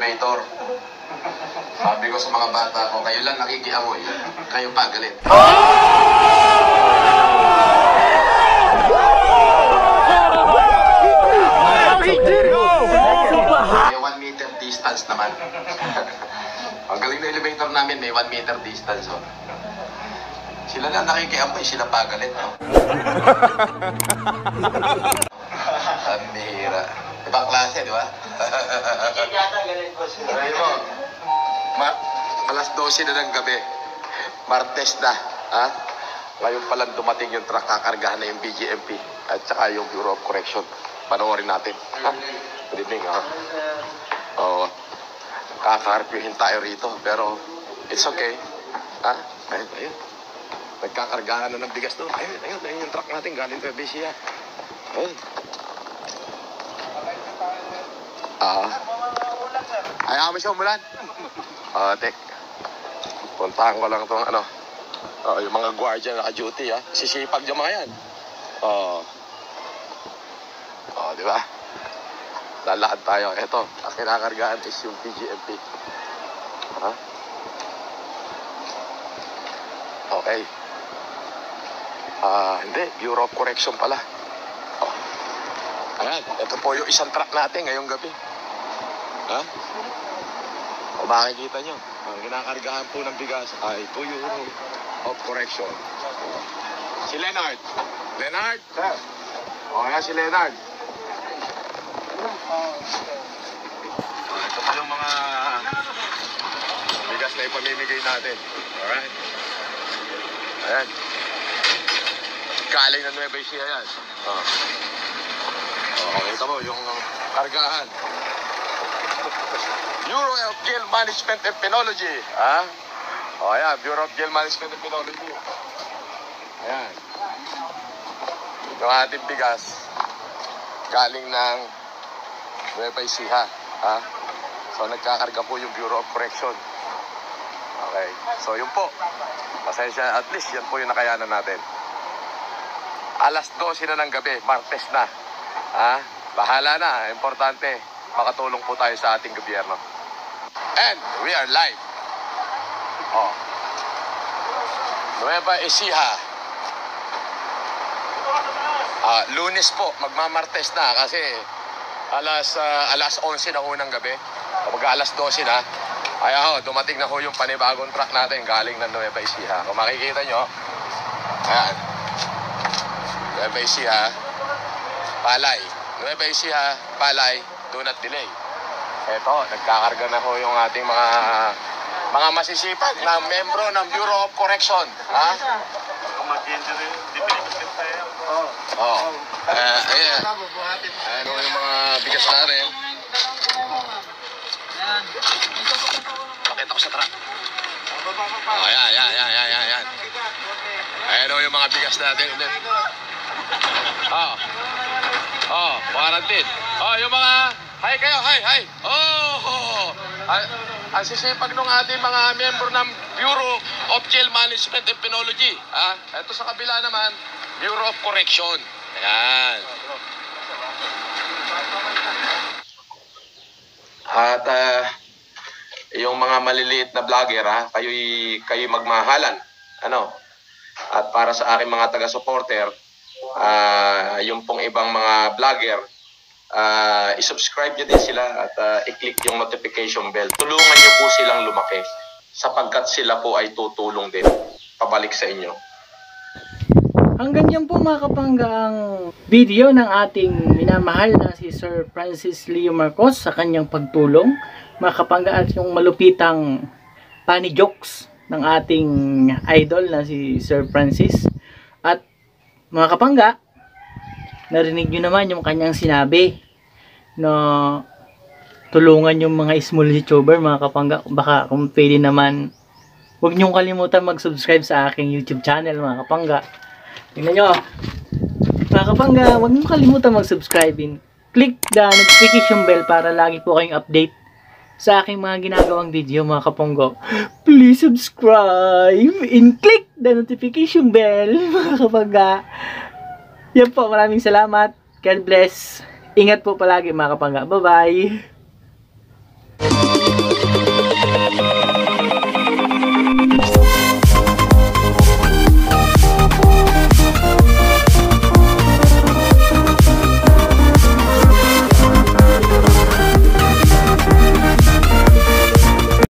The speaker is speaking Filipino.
elevator. Sabi ko sa mga bata ko, kayo lang nakikiamoy, kayo pa galit. May 1 meter distance naman. Ang galing na elevator namin, may 1 meter distance. Oh. Sila lang nakikiamoy, sila pa galit. Oh. Ang bihira. Ibang klase, di ba? Yata galit po siya. Aray mo, alas 12 na ng gabi. Martes na. Ha? Ngayon palang dumating yung truck, kakargahan na yung BGMP at saka yung Bureau of Correction. Panoorin natin. Ha? Good evening, ha? Oo. Kakarpyuhin tayo rito, pero it's okay. Ha? Ayun, ayun. Nagkakargahan na ng bigas doon. Ayun, ayun, ayun yung truck natin galing sa BCA. Ayun. Ayaw mo siya umulan. Tek. Puntahan ko lang itong ano. Yung mga guardia naka-duty, ha. Sisipag yung mga yan. Di ba? Lalakad tayo. Ito, ang kinakargahan is yung PGMP. Ha? Okay. Hindi. Bureau of Correction pala. Ayan. Ito po yung isang truck natin ngayong gabi. Ha? O makikita nyo, ang kinakargahan po ng bigas ay Bureau of Correction. Si Leonard. Leonard? Sir. O yan si Leonard. Ito pa yung mga bigas na ipamimigay natin. Alright? Ayan. Galing na Nueva Ecija yan. Kita mo yung kargahan. Bureau of Jail Management and Penology. Ha? Ayan, Bureau of Jail Management and Penology. Ayan. Yung ating bigas galing ng Nueva Ecija. Ha? So, nagkakarga po yung Bureau of Correction. Okay. So, yun po. Pasensya, at least yan po yung nakayanan natin. Alas 12 na ng gabi, Martes na. Ha? Bahala na. Importante, makatulong po tayo sa ating gobyerno. And we are live. Nueva Ecija. Lunes po, magmamartes na kasi alas 11 na unang gabi. Kapag alas 12 na, ay dumating na ho yung panibagong truck natin galing ng Nueva Ecija. Kung makikita nyo, ayan. Nueva Ecija, Palay. Nueva Ecija, Palay, do not delay. Eto, nagkakarga na ho yung ating mga masisipag na membro ng Bureau of Correction. Ha? Ayan. Ayan ho yung mga bigas natin. Pakita ko sa truck. Ayan. Ayan ho yung mga bigas natin. Warranted. Yung mga, hi kayo, hi. Ang sisipag ng ating mga member ng Bureau of Jail Management and Penology. Ito sa kabila naman, Bureau of Correction. Ayan. At yung mga maliliit na vlogger, kayo'y magmahalan. At para sa aking mga taga-supporter, yung pong ibang mga vlogger, i-subscribe nyo din sila at i-click yung notification bell. Tulungan nyo po silang lumaki sapagkat sila po ay tutulong din pabalik sa inyo. Hanggang dyan po mga kapangga ang video ng ating minamahal na si Sir Francis Leo Marcos sa kanyang pagtulong. Mga kapangga, at yung malupitang funny jokes ng ating idol na si Sir Francis. At mga kapangga, narinig nyo naman yung kanyang sinabi na tulungan yung mga small YouTuber, mga kapangga. Baka kung pwede naman, huwag nyong kalimutan mag-subscribe sa aking YouTube channel, mga kapangga. Tingnan nyo, mga kapangga, huwag nyong kalimutan mag-subscribe. Click the notification bell para lagi po kayong update sa aking mga ginagawang video, mga kapangga. Please subscribe and click the notification bell, mga kapangga. Yan po, maraming salamat. God bless. Ingat po palagi, mga kapangga. Bye-bye.